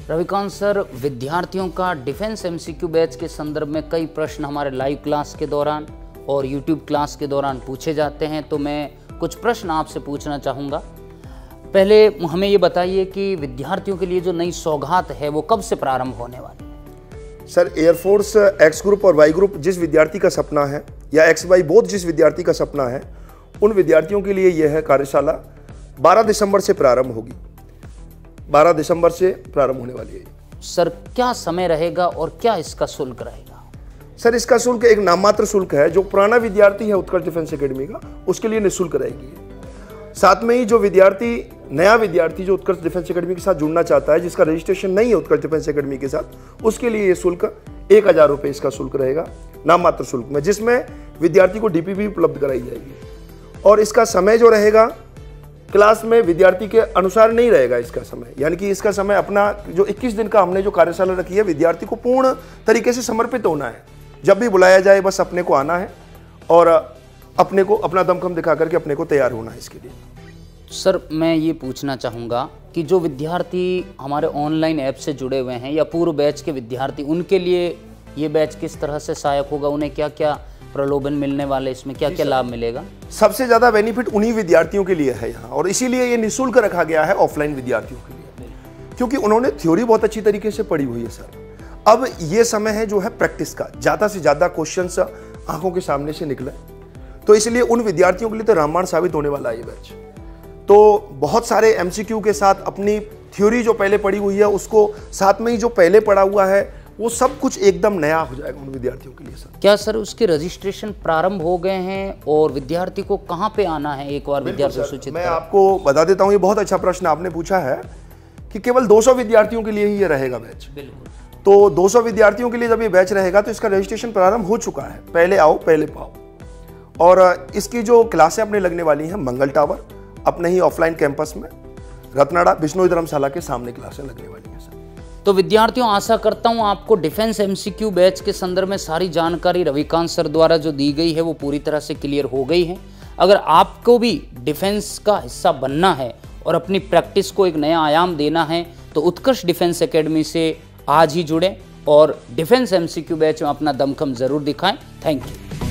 Ravikant sir, विद्यार्थियों का defence MCQ batch के संदर्भ में कई प्रश्न हमारे लाइव क्लास के दौरान और यूट्यूब क्लास के दौरान पूछे जाते हैं, तो मैं कुछ प्रश्न आपसे पूछना चाहूँगा। पहले हमें ये बताइए कि विद्यार्थियों के लिए जो नई सौगात है वो कब से प्रारंभ होने वाली है? सर, एयरफोर्स एक्स ग्रुप और वाई ग्रुप जिस विद्यार्थी का सपना है, या एक्स वाई बोथ जिस विद्यार्थी का सपना है, उन विद्यार्थियों के लिए यह है कार्यशाला 12 दिसंबर से प्रारंभ होगी। 12 दिसंबर से प्रारंभ होने वाली है। सर, क्या समय रहेगा और क्या इसका शुल्क रहेगा? सर, इसका शुल्क एक नाममात्र शुल्क है। जो पुराना विद्यार्थी है उत्कर्ष डिफेंस एकेडमी का, उसके लिए निःशुल्क रहेगी। साथ में ही जो नया विद्यार्थी जो उत्कर्ष डिफेंस एकेडमी के साथ जुड़ना चाहता है, जिसका रजिस्ट्रेशन नहीं है उत्कर्ष डिफेंस एकेडमी के साथ, उसके लिए ये शुल्क 1000 रुपये इसका शुल्क रहेगा, नाममात्र शुल्क में, जिसमें विद्यार्थी को डीपीपी उपलब्ध कराई जाएगी। और इसका समय जो रहेगा क्लास में विद्यार्थी के अनुसार नहीं रहेगा इसका समय, यानी कि इसका समय अपना जो 21 दिन का हमने जो कार्यशाला रखी है, विद्यार्थी को पूर्ण तरीके से समर्पित होना है। जब भी बुलाया जाए बस अपने को आना है और अपने को अपना दमखम दिखा करके अपने को तैयार होना है इसके लिए। सर, मैं ये पूछना चाहूँगा कि जो विद्यार्थी हमारे ऑनलाइन ऐप से जुड़े हुए हैं या पूर्व बैच के विद्यार्थी, उनके लिए ये बैच किस तरह से सहायक होगा? उन्हें क्या क्या प्रलोभन मिलने वाले, इसमें क्या क्या लाभ मिलेगा? सबसे ज़्यादा बेनिफिट उन्हीं विद्यार्थियों के लिए है यहाँ, और इसीलिए ये निःशुल्क रखा गया है ऑफलाइन विद्यार्थियों के लिए, क्योंकि उन्होंने थ्योरी बहुत अच्छी तरीके से पढ़ी हुई है। सर, अब ये समय है जो है प्रैक्टिस का, ज़्यादा से ज़्यादा क्वेश्चंस आंखों के सामने से निकले, तो इसलिए उन विद्यार्थियों के लिए तो रामबाण साबित होने वाला है ये बैच। तो बहुत सारे एमसीक्यू के साथ अपनी थ्योरी जो पहले पढ़ी हुई है उसको साथ में ही जो पहले पढ़ा हुआ है वो सब कुछ एकदम नया हो जाएगा उन विद्यार्थियों के लिए। सर, क्या सर उसके रजिस्ट्रेशन प्रारंभ हो गए हैं और विद्यार्थी को कहाँ पे आना है? एक बार विद्यार्थी सूचित मैं आपको बता देता हूँ। ये बहुत अच्छा प्रश्न आपने पूछा है कि केवल 200 विद्यार्थियों के लिए ही ये रहेगा बैच। बिल्कुल। तो 200 विद्यार्थियों के लिए जब ये बैच रहेगा तो इसका रजिस्ट्रेशन प्रारंभ हो चुका है। पहले आओ पहले पाओ। और इसकी जो क्लासें अपने लगने वाली हैं मंगल टावर अपने ही ऑफलाइन कैंपस में, रत्नाड़ा बिश्नोई धर्मशाला के सामने क्लासें लगने वाली हैं। सर, तो विद्यार्थियों, आशा करता हूं आपको डिफेंस एमसीक्यू बैच के संदर्भ में सारी जानकारी रविकांत सर द्वारा जो दी गई है वो पूरी तरह से क्लियर हो गई है। अगर आपको भी डिफेंस का हिस्सा बनना है और अपनी प्रैक्टिस को एक नया आयाम देना है तो उत्कर्ष डिफेंस एकेडमी से आज ही जुड़ें और डिफेंस एमसीक्यू बैच में अपना दमखम जरूर दिखाएं। Thank you.